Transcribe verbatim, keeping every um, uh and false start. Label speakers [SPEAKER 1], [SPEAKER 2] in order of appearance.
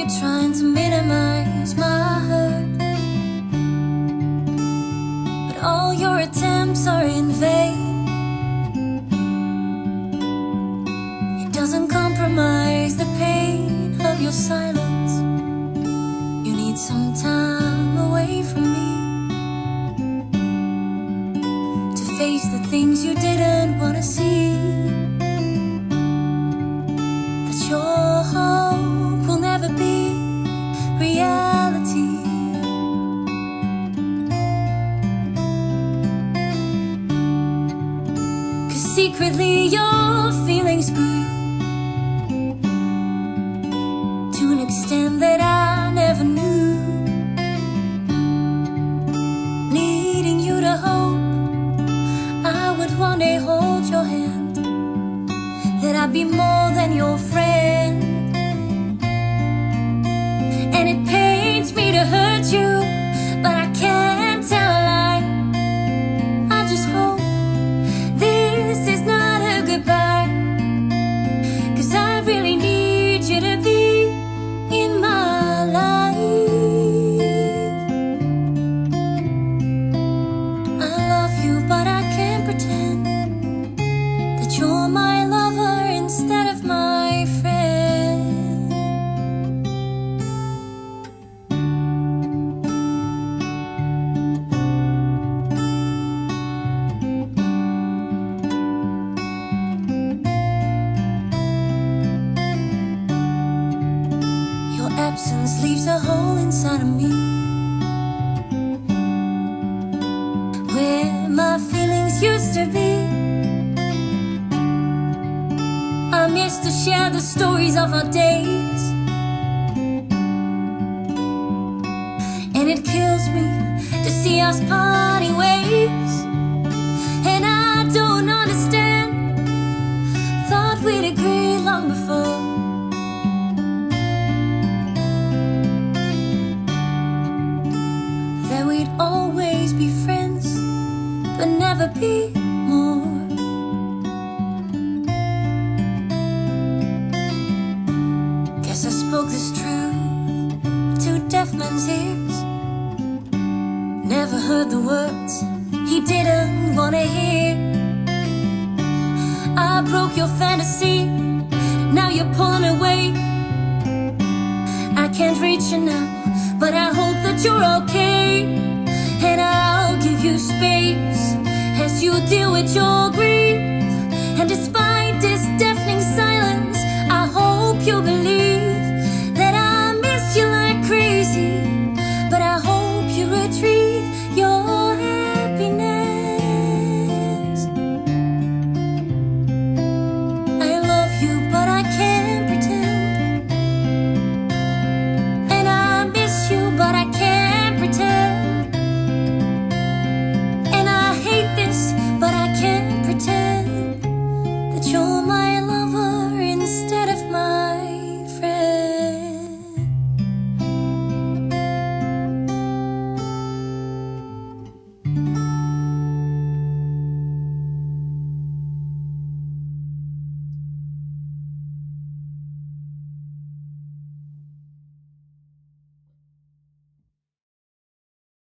[SPEAKER 1] you're trying to minimize my hurt, but all your attempts are in vain. It doesn't compromise the pain of your silence. You need some time away from me to face the things you didn't want to see. That your hope will never be reality. Cause secretly your feelings grew to an extent that I never knew, leading you to hope I would one day hold your hand, that I'd be more than your friend. And it pains me to hurt you, but I can't tell a lie. I just hope this is not a goodbye, cause I really need you to be in my life. I love you, but I can't pretend that you're my lover instead of my friend. Your absence leaves a hole inside of me, where my feelings used to be. I miss to share the stories of our days, and it kills me to see us parting ways. And I don't understand, thought we'd agreed long before that we'd always be friends, but never be more. Guess I spoke this truth to deaf man's ears, never heard the words he didn't want to hear. I broke your fantasy, now you're pulling away. I can't reach you now, but I hope that you're okay. And I'll give you space as you deal with your grief.